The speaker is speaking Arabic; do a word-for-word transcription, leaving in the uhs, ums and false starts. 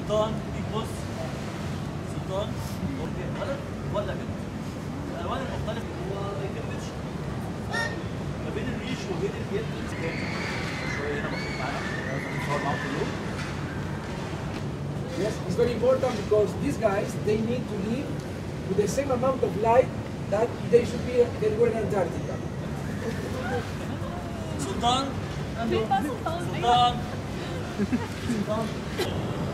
سلطان دي بص سلطان اوكي غلط ولا كده الالوان المختلفه هو ما يكملش ما بين الريش وبين اليد شويه هنا بص معانا نصور معاهم كلهم. Yes, it's very important because these guys they need to live with the same amount of light that they should be they were in Antarctica. سلطان سلطان سلطان